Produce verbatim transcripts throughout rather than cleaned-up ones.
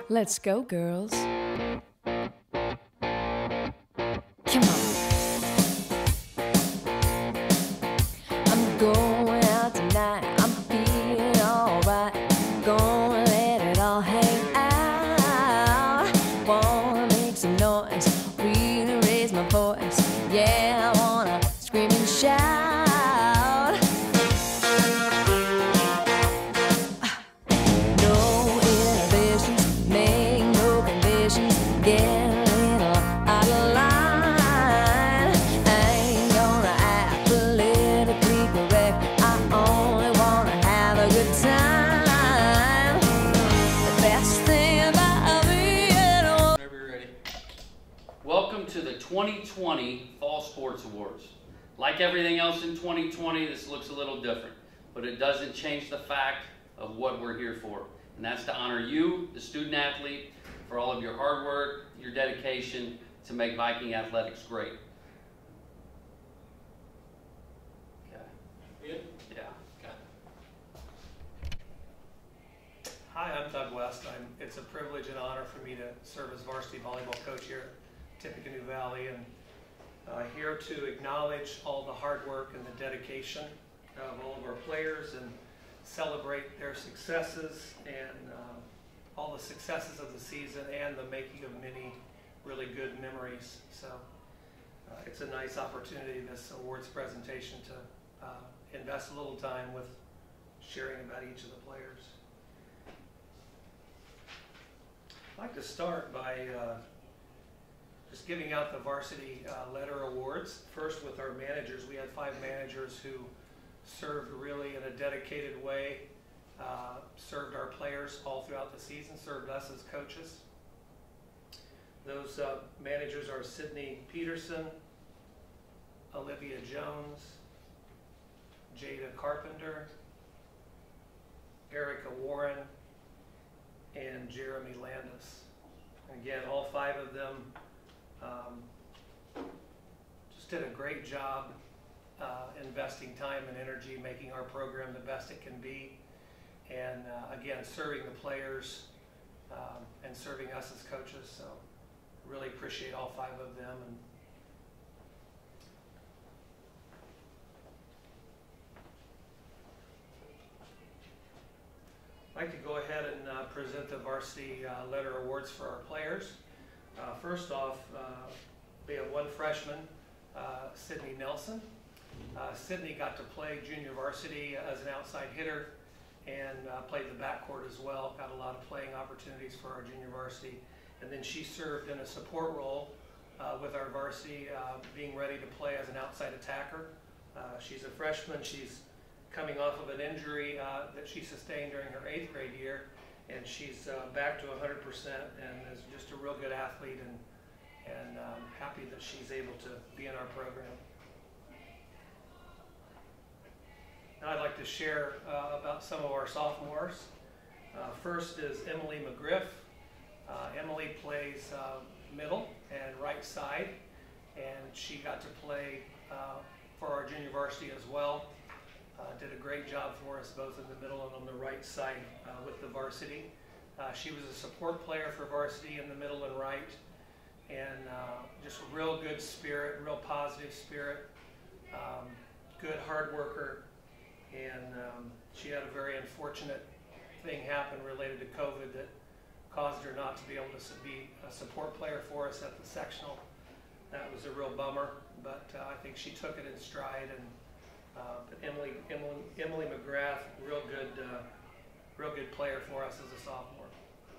Let's go, girls. Come on. I'm going out tonight. I'm feeling alright. Gonna let it all hang out. Wanna make some noise, really raise my voice. Yeah, I wanna scream and shout. No inhibitions, make no conditions. Get a little out of line. I ain't gonna act politically correct. I only wanna have a good time. The best thing about me is Whenever you're ready. Welcome to the twenty twenty Fall Sports Awards. Like everything else in twenty twenty, this looks a little different, but it doesn't change the fact of what we're here for. And that's to honor you, the student athlete, for all of your hard work, your dedication to make Viking athletics great. Okay. Good? Yeah. Okay. Hi, I'm Doug West. I'm, it's a privilege and honor for me to serve as varsity volleyball coach here at Tippecanoe Valley, and uh, here to acknowledge all the hard work and the dedication of all of our players and celebrate their successes and uh, all the successes of the season and the making of many really good memories. So uh, it's a nice opportunity, this awards presentation, to uh, invest a little time with sharing about each of the players. I'd like to start by uh, just giving out the varsity uh, letter awards. First, with our managers. We had five managers who served really in a dedicated way, uh, served our players all throughout the season, served us as coaches. Those uh, managers are Sydney Peterson, Olivia Jones, Jada Carpenter, Erica Warren, and Jeremy Landis. Again, all five of them um, just did a great job uh, investing time and energy, making our program the best it can be, and uh, again, serving the players um, and serving us as coaches. So really appreciate all five of them. And I'd like to go ahead and uh, present the varsity uh, letter awards for our players. Uh, first off, uh, we have one freshman, uh, Sydney Nelson. Uh, Sydney got to play junior varsity as an outside hitter and uh, played the backcourt as well. Got a lot of playing opportunities for our junior varsity. And then she served in a support role uh, with our varsity, uh, being ready to play as an outside attacker. Uh, she's a freshman. She's coming off of an injury uh, that she sustained during her eighth grade year, and she's uh, back to one hundred percent and is just a real good athlete, and, and um, happy that she's able to be in our program. Now I'd like to share uh, about some of our sophomores. Uh, first is Emily McGriff. Uh, Emily plays uh, middle and right side, and she got to play uh, for our junior varsity as well. Uh, did a great job for us both in the middle and on the right side uh, with the varsity. Uh, she was a support player for varsity in the middle and right, and uh, just a real good spirit, real positive spirit, um, good hard worker, and um, she had a very unfortunate thing happen related to COVID that caused her not to be able to be a support player for us at the sectional. That was a real bummer, but uh, I think she took it in stride. And Uh, but Emily, Emily, Emily McGrath, real good, uh, real good player for us as a sophomore.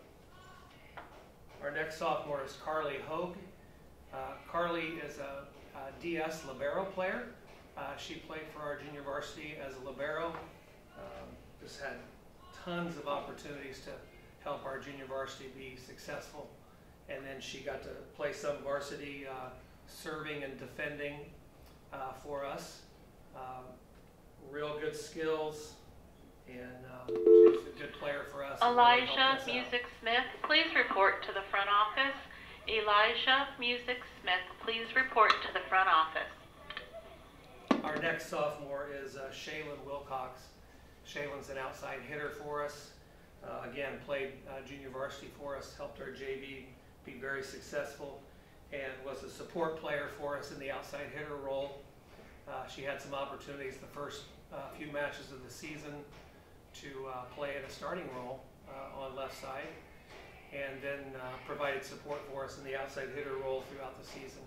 Our next sophomore is Carly Hogue. Uh, Carly is a, a D S libero player. Uh, she played for our junior varsity as a libero. Um, just had tons of opportunities to help our junior varsity be successful. And then she got to play some varsity uh, serving and defending uh, for us. Um, real good skills, and um, she's a good player for us. Elijah Music Smith, please report to the front office. Elijah Music Smith, please report to the front office. Our next sophomore is uh, Shaylin Wilcox. Shaylin's an outside hitter for us. Uh, again, played uh, junior varsity for us, helped our J V be very successful, and was a support player for us in the outside hitter role. Uh, she had some opportunities the first uh, few matches of the season to uh, play in a starting role uh, on left side, and then uh, provided support for us in the outside hitter role throughout the season.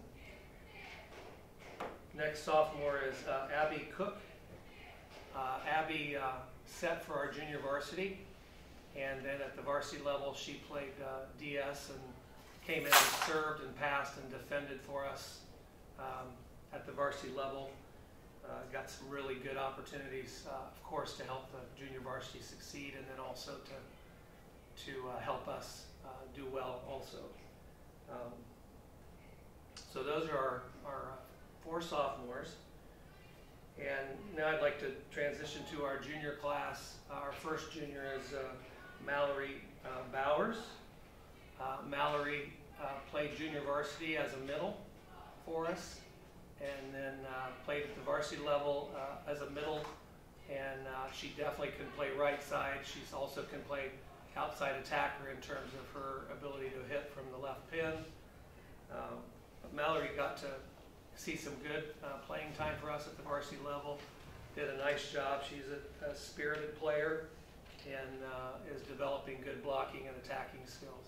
Next sophomore is uh, Abby Cook. Uh, Abby uh, set for our junior varsity, and then at the varsity level she played uh, D S and came in and served and passed and defended for us um, at the varsity level. Uh, got some really good opportunities, uh, of course, to help the junior varsity succeed, and then also to, to uh, help us uh, do well also. Um, so those are our, our uh, four sophomores. And now I'd like to transition to our junior class. Our first junior is uh, Mallory uh, Bowers. Uh, Mallory uh, played junior varsity as a middle for us, and then uh, played at the varsity level uh, as a middle, and uh, she definitely can play right side. She also can play outside attacker in terms of her ability to hit from the left pin. Um, Mallory got to see some good uh, playing time for us at the varsity level. Did a nice job. She's a, a spirited player and uh, is developing good blocking and attacking skills.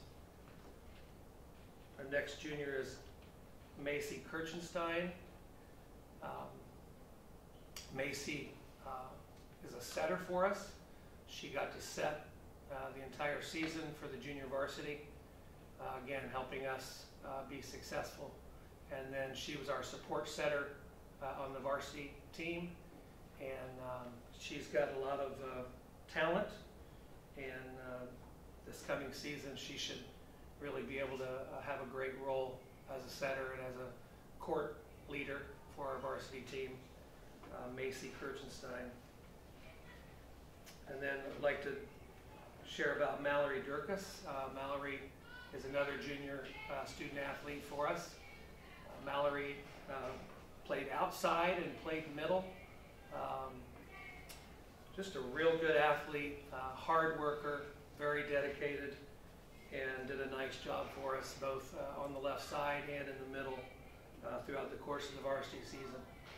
Our next junior is Macy Kirchenstein. Um, Macy uh, is a setter for us. She got to set uh, the entire season for the junior varsity, uh, again helping us uh, be successful. And then she was our support setter uh, on the varsity team, and um, she's got a lot of uh, talent, and uh, this coming season she should really be able to uh, have a great role as a setter and as a court leader for our varsity team, uh, Macy Kirchenstein. And then I'd like to share about Mallory Durkas. Uh, Mallory is another junior uh, student athlete for us. Uh, Mallory uh, played outside and played middle. Um, just a real good athlete, uh, hard worker, very dedicated, and did a nice job for us both uh, on the left side and in the middle uh, throughout the course of the varsity season.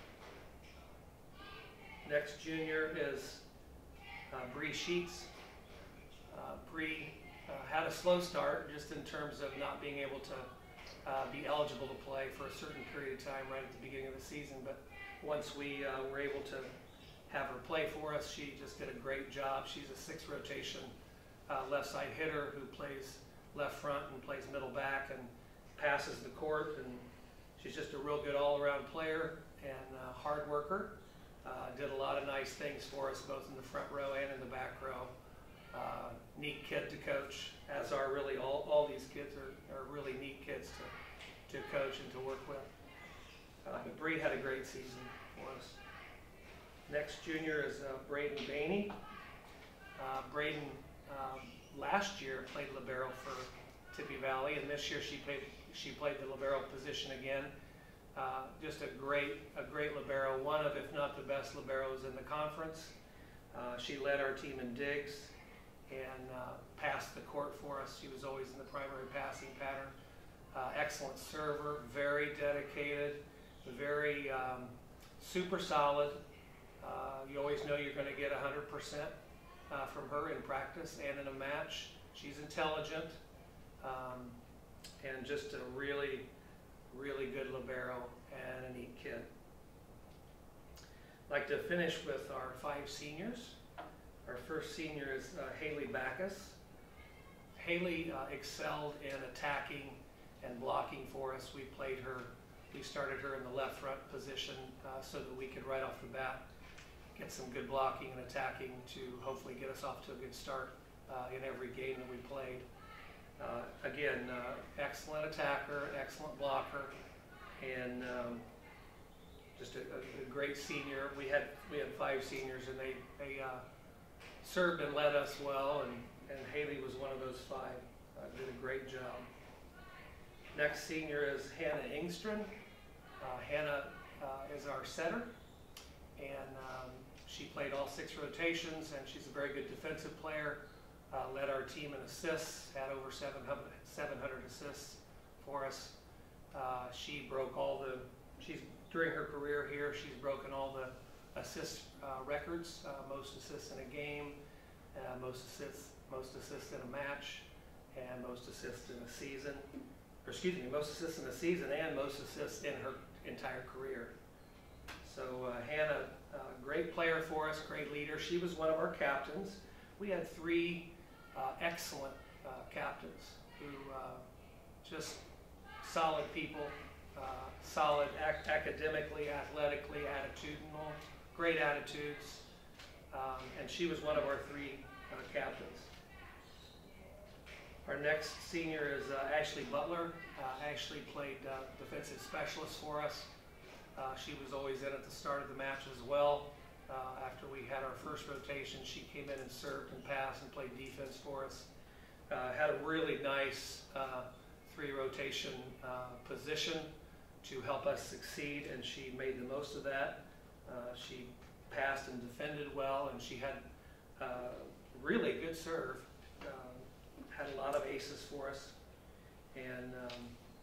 Next junior is uh, Bree Sheets. Uh, Bree uh, had a slow start just in terms of not being able to uh, be eligible to play for a certain period of time right at the beginning of the season, but once we uh, were able to have her play for us, she just did a great job. She's a six rotation uh, left side hitter who plays left front and plays middle back and passes the court, and she's just a real good all-around player and uh, hard worker. Uh, did a lot of nice things for us both in the front row and in the back row. Uh, neat kid to coach, as are really all, all these kids are, are really neat kids to, to coach and to work with. Uh, but Bree had a great season for us. Next junior is uh, Braden Bainey. Uh, Braden um, last year played libero for Tippy Valley, and this year she played she played the libero position again. Uh, just a great a great libero, one of if not the best liberos in the conference. Uh, she led our team in digs and uh, passed the court for us. She was always in the primary passing pattern. Uh, excellent server, very dedicated, very um, super solid. Uh, you always know you're going to get one hundred percent uh, from her in practice and in a match. She's intelligent um, and just a really, really good libero and a neat kid. I'd like to finish with our five seniors. Our first senior is uh, Haley Backus. Haley uh, excelled in attacking and blocking for us. We played her, we started her in the left front position uh, so that we could right off the bat get some good blocking and attacking to hopefully get us off to a good start uh, in every game that we played. Uh, again, uh, excellent attacker, excellent blocker, and um, just a, a, a great senior. We had we had five seniors, and they they uh, served and led us well, and, and Haley was one of those five. Uh, did a great job. Next senior is Hannah Engstrand. Uh, Hannah uh, is our setter, and um, she played all six rotations, and she's a very good defensive player. uh, led our team in assists, had over seven hundred assists for us. Uh, she broke all the, she's, during her career here, she's broken all the assist uh, records, uh, most assists in a game, uh, most assists, most assists in a match, and most assists in a season. Or excuse me, most assists in a season and most assists in her entire career. So uh, Hannah, uh, great player for us, great leader. She was one of our captains. We had three uh, excellent uh, captains who uh, just solid people, uh, solid ac academically, athletically, attitudinal, great attitudes, um, and she was one of our three uh, captains. Our next senior is uh, Ashley Butler. Uh, Ashley played uh, defensive specialist for us. Uh, she was always in at the start of the match as well. Uh, after we had our first rotation, she came in and served and passed and played defense for us. Uh, had a really nice uh, three rotation uh, position to help us succeed, and she made the most of that. Uh, she passed and defended well, and she had uh, really good serve. Um, had a lot of aces for us, and um,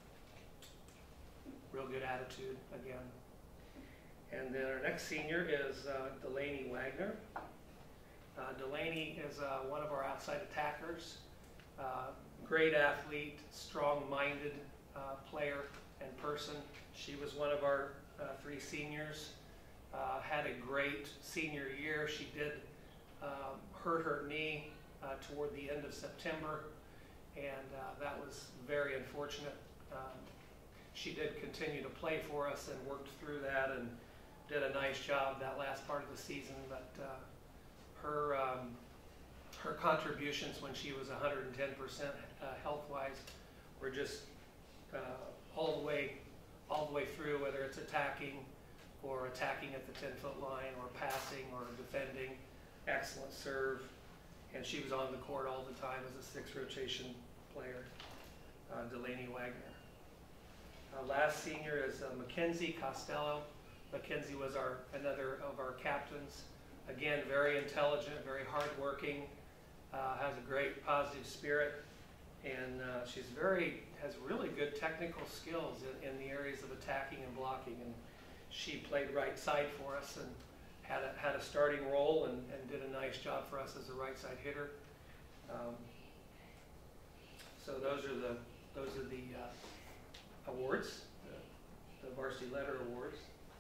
real good attitude again. And then our next senior is uh, Delaney Wagner. Uh, Delaney is uh, one of our outside attackers. Uh, great athlete, strong-minded uh, player and person. She was one of our uh, three seniors. Uh, had a great senior year. She did um, hurt her knee uh, toward the end of September, and uh, that was very unfortunate. Um, she did continue to play for us and worked through that and did a nice job that last part of the season, but uh, her um, her contributions when she was one hundred ten percent uh, health-wise were just uh, all the way all the way through, whether it's attacking or attacking at the ten-foot line or passing or defending. Excellent serve, and she was on the court all the time as a six-rotation player, uh, Delaney Wagner. Uh, last senior is uh, Mackenzie Costello. Mackenzie was our another of our captains. Again, very intelligent, very hardworking, uh, has a great positive spirit, and uh, she's very has really good technical skills in, in the areas of attacking and blocking. And she played right side for us and had a, had a starting role and, and did a nice job for us as a right side hitter. Um, so those are the those are the uh, awards, the, the varsity letter awards.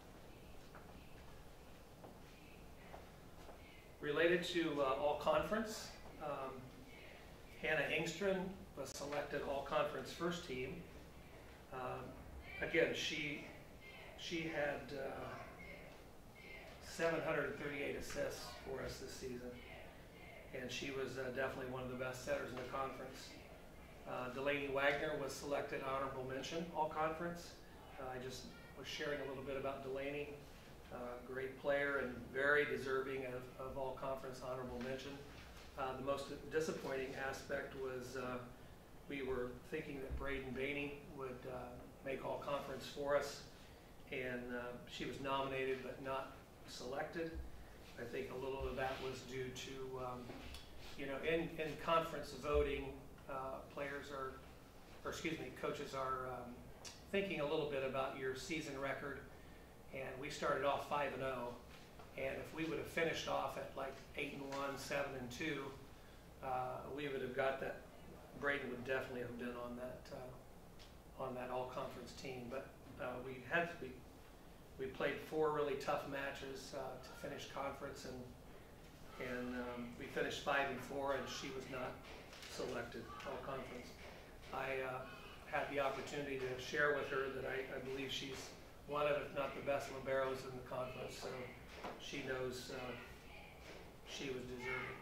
Related to uh, all conference, um, Hannah Engström was selected all conference first team. Um, again, she she had uh, seven hundred thirty-eight assists for us this season, and she was uh, definitely one of the best setters in the conference. Uh, Delaney Wagner was selected honorable mention all conference. Uh, I just was sharing a little bit about Delaney. Uh, great player and very deserving of, of all conference honorable mention. Uh, the most disappointing aspect was uh, we were thinking that Braden Bainey would uh, make all conference for us, and uh, she was nominated but not selected. I think a little of that was due to, um, you know, in, in conference voting, uh, players are, or excuse me, coaches are um, thinking a little bit about your season record. And we started off five and oh, and if we would have finished off at like eight and one, seven and two, uh, we would have got that. Braden would definitely have been on that uh, on that all-conference team. But uh, we had to be. We played four really tough matches uh, to finish conference, and and um, we finished five and four, and she was not selected all-conference. I uh, had the opportunity to share with her that I, I believe she's one of, if not the best liberos in the conference, so she knows uh, she was deserving.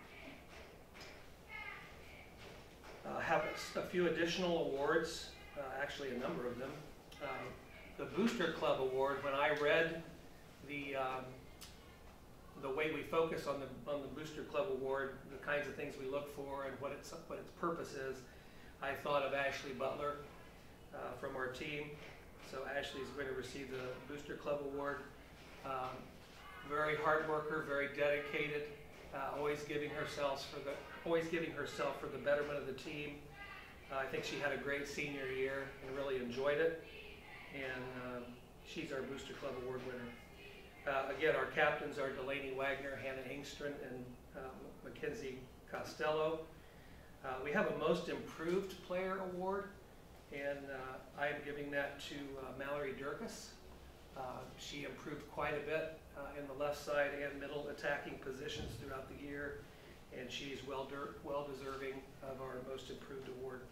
Uh, have a few additional awards, uh, actually a number of them. Um, the Booster Club Award, when I read the um, the way we focus on the on the Booster Club Award, the kinds of things we look for and what its what its purpose is, I thought of Ashley Butler uh, from our team. So Ashley is going to receive the Booster Club Award. Um, very hard worker, very dedicated, uh, always giving herself for the always giving herself for the betterment of the team. Uh, I think she had a great senior year and really enjoyed it. And um, she's our Booster Club Award winner. Uh, again, our captains are Delaney Wagner, Hannah Engstrand, and uh, Mackenzie Costello. Uh, we have a Most Improved Player Award, and uh, I am giving that to uh, Mallory Durkis. Uh, she improved quite a bit uh, in the left side and middle attacking positions throughout the year, and she's well, well deserving of our Most Improved Award.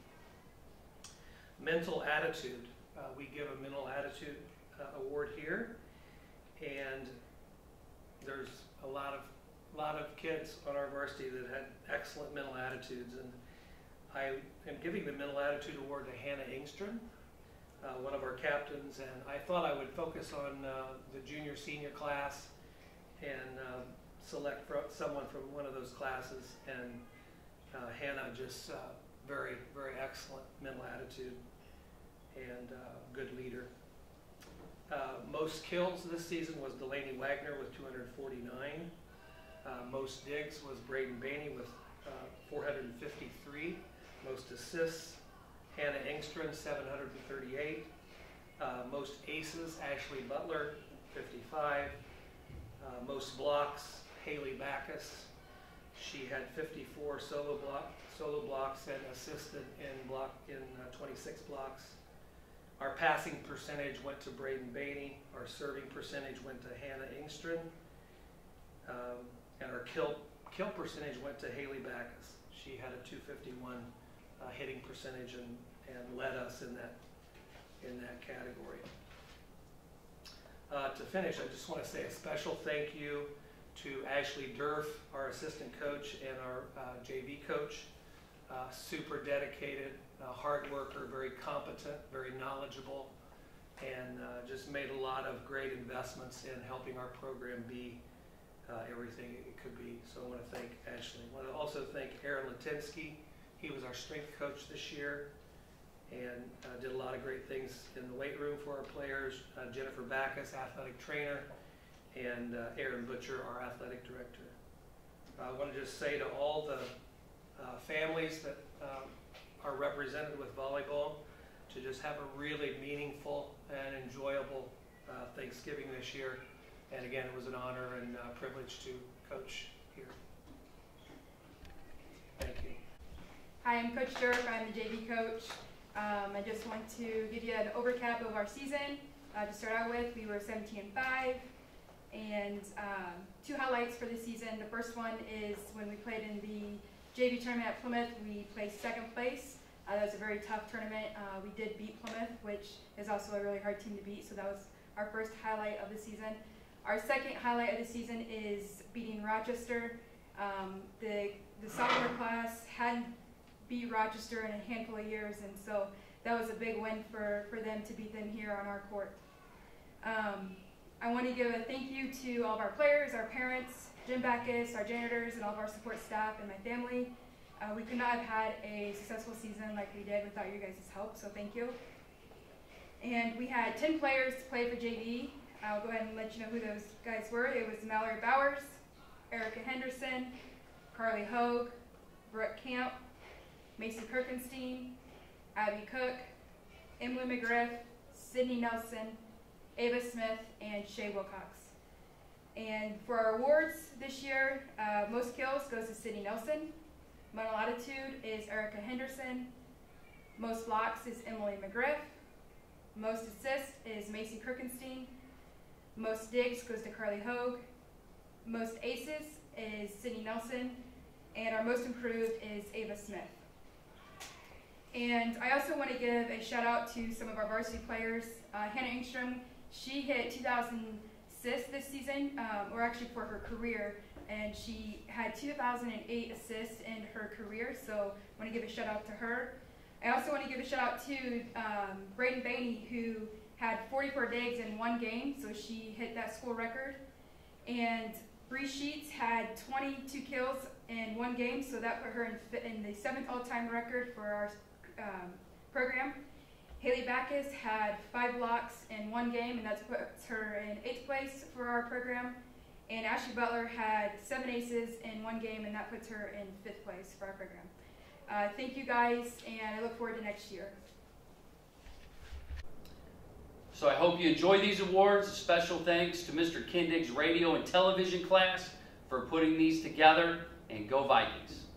Mental attitude. Uh, we give a mental attitude uh, award here, and there's a lot of lot of kids on our varsity that had excellent mental attitudes, and I am giving the mental attitude award to Hannah Engstrand, uh, one of our captains, and I thought I would focus on uh, the junior senior class and uh, select for someone from one of those classes, and uh, Hannah just uh, very very excellent mental attitude and uh, good leader. Uh, most kills this season was Delaney Wagner with two hundred forty-nine. Uh, most digs was Braden Bainey with uh, four hundred fifty-three. Most assists, Hannah Engstrand, seven hundred thirty-eight. Uh, most aces, Ashley Butler, fifty-five. Uh, most blocks, Haley Backus. She had fifty-four solo block, solo blocks and assisted in block in uh, twenty-six blocks. Our passing percentage went to Braden Bainey. Our serving percentage went to Hannah Engstrand. Um, and our kill, kill percentage went to Haley Backus. She had a two fifty-one uh, hitting percentage and, and led us in that, in that category. Uh, to finish, I just want to say a special thank you to Ashley Durf, our assistant coach, and our uh, J V coach. Uh, super dedicated, uh, hard worker, very competent, very knowledgeable, and uh, just made a lot of great investments in helping our program be uh, everything it could be. So I want to thank Ashley. I want to also thank Aaron Latinsky. He was our strength coach this year and uh, did a lot of great things in the weight room for our players. Uh, Jennifer Backus, athletic trainer, and uh, Aaron Butcher, our athletic director. Uh, I want to just say to all the Uh, families that um, are represented with volleyball to just have a really meaningful and enjoyable uh, Thanksgiving this year. And again, it was an honor and uh, privilege to coach here. Thank you. Hi, I'm Coach Dirk. I'm the J V coach. Um, I just want to give you an overcap of our season. Uh, to start out with, we were seventeen and five. And um, two highlights for the season. The first one is when we played in the J V tournament at Plymouth, we placed second place. Uh, that was a very tough tournament. Uh, we did beat Plymouth, which is also a really hard team to beat, so that was our first highlight of the season. Our second highlight of the season is beating Rochester. Um, the, the sophomore class hadn't beat Rochester in a handful of years, and so that was a big win for, for them to beat them here on our court. Um, I want to give a thank you to all of our players, our parents, Jim Backus, our janitors, and all of our support staff, and my family. Uh, we could not have had a successful season like we did without your guys' help, so thank you. And we had ten players to play for J V. I'll go ahead and let you know who those guys were. It was Mallory Bowers, Erica Henderson, Carly Hogue, Brooke Camp, Macy Kirkenstein, Abby Cook, Emily McGriff, Sydney Nelson, Ava Smith, and Shay Wilcox. And for our awards this year, uh, most kills goes to Sydney Nelson. Mental attitude is Erica Henderson. Most blocks is Emily McGriff. Most assists is Macy Kirkenstein. Most digs goes to Carly Hogue. Most aces is Sydney Nelson. And our most improved is Ava Smith. And I also want to give a shout out to some of our varsity players. Uh, Hannah Engstrand, she hit two thousand assists this season, um, or actually for her career, and she had two thousand eight assists in her career, so I want to give a shout out to her. I also want to give a shout out to um, Braden Bainey, who had forty-four digs in one game, so she hit that school record. And Bree Sheets had twenty-two kills in one game, so that put her in, in the seventh all-time record for our um, program. Haley Backus had five blocks in one game, and that puts her in eighth place for our program. And Ashley Butler had seven aces in one game, and that puts her in fifth place for our program. Uh, thank you guys, and I look forward to next year. So I hope you enjoy these awards. A special thanks to Mister Kindig's radio and television class for putting these together, and go Vikings.